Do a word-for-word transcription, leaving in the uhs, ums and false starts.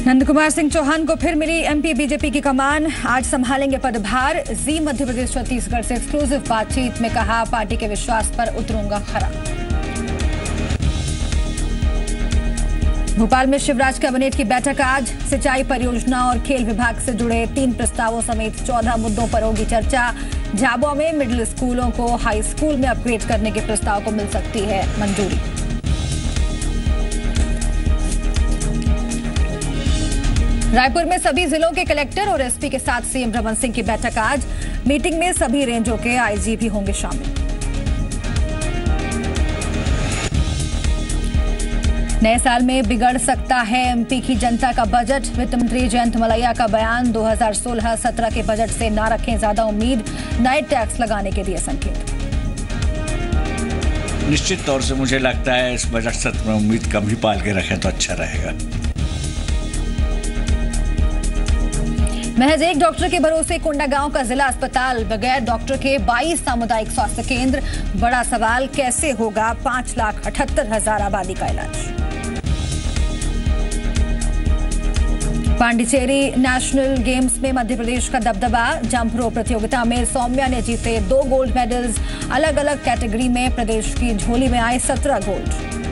नंद कुमार सिंह चौहान को फिर मिली MP BJP की कमान। आज संभालेंगे पदभार। जी मध्य प्रदेश छत्तीसगढ़ से एक्सक्लूसिव बातचीत में कहा, पार्टी के विश्वास पर उतरूंगा खरा। भोपाल में शिवराज कैबिनेट की बैठक आज। सिंचाई परियोजना और खेल विभाग से जुड़े तीन प्रस्तावों समेत चौदह मुद्दों पर होगी चर्चा। झाबुआ में मिडिल स्कूलों को हाई स्कूल में अपग्रेड करने के प्रस्ताव को मिल सकती है मंजूरी। रायपुर में सभी जिलों के कलेक्टर और एसपी के साथ सीएम रमन सिंह की बैठक आज। मीटिंग में सभी रेंजों के आईजी भी होंगे शामिल। नए साल में बिगड़ सकता है एमपी की जनता का बजट। वित्त मंत्री जयंत मलैया का बयान, दो हज़ार सोलह सत्रह के बजट से ना रखें ज्यादा उम्मीद, नए टैक्स लगाने के दिए संकेत। निश्चित तौर से मुझे लगता है इस बजट सत्र में उम्मीद कम ही पाल के रखें तो अच्छा रहेगा। महज एक डॉक्टर के भरोसे कोंडागांव का जिला अस्पताल, बगैर डॉक्टर के बाईस सामुदायिक स्वास्थ्य केंद्र। बड़ा सवाल, कैसे होगा पांच लाख अठहत्तर हजार आबादी का इलाज। पांडिचेरी नेशनल गेम्स में मध्य प्रदेश का दबदबा। जंप रो प्रतियोगिता में सौम्या ने जीते दो गोल्ड मेडल्स। अलग अलग कैटेगरी में प्रदेश की झोली में आए सत्रह गोल्ड।